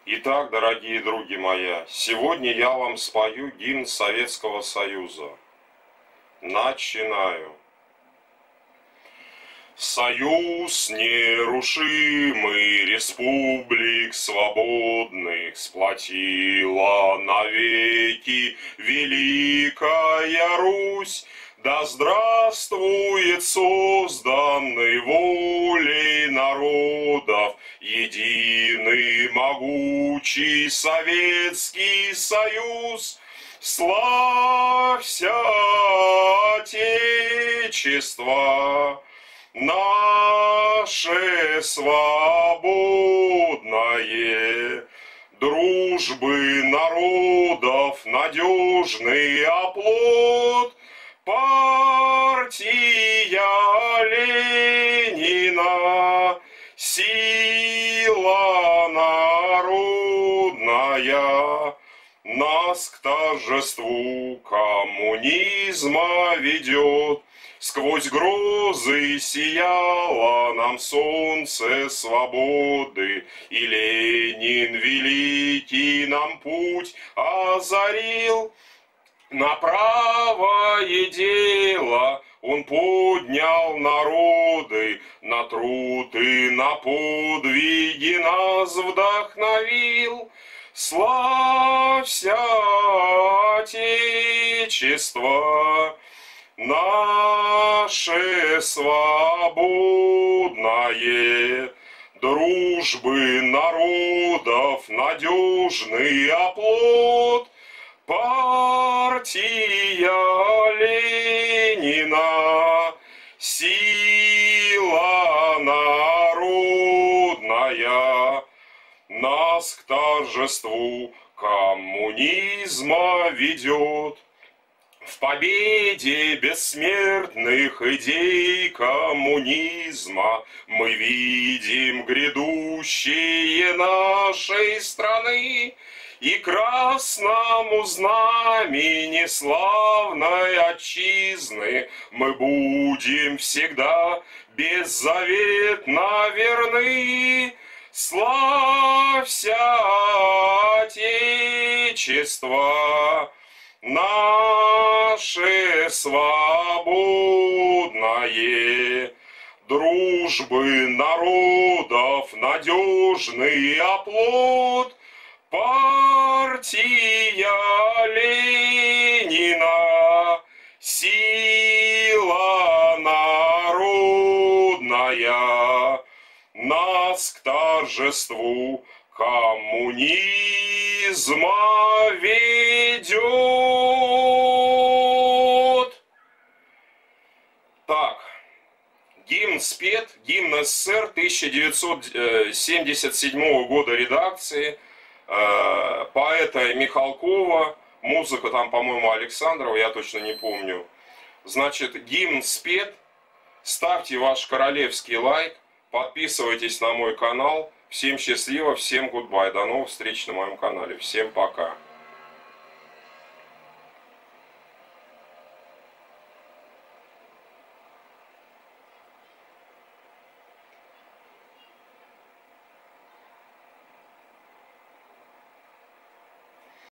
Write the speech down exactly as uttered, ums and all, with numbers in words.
Итак, дорогие други мои, сегодня я вам спою гимн Советского Союза. Начинаю. Союз нерушимый республик свободных сплотила навеки Великая Русь. Да здравствует созданный волей народов единый могучий Советский Союз. Славься, Отечество, наше свободное, дружбы народов надежный оплот. Партия Ленина, сила народная, нас к торжеству коммунизма ведет. Сквозь грозы сияло нам солнце свободы, и Ленин великий нам путь озарил. На правое дело он поднял народы, на труд и на подвиги нас вдохновил. Славься, Отечество, наше свободное, дружбы народов надежный оплот. Партия Ленина, сила народная, нас к торжеству коммунизма ведет. В победе бессмертных идей коммунизма мы видим грядущее нашей страны. И красному знамени славной отчизны мы будем всегда беззаветно верны. Славься, Отечество, наше свободное, дружбы народов надежный оплот. Партия Ленина, сила народная, нас к торжеству коммунизма ведет. Так, гимн спет, гимн СССР тысяча девятьсот семьдесят седьмого года редакции, поэта Михалкова, музыка там, по-моему, Александрова, я точно не помню. Значит, гимн спет, ставьте ваш королевский лайк, подписывайтесь на мой канал. Всем счастливо, всем гудбай, до новых встреч на моем канале, всем пока.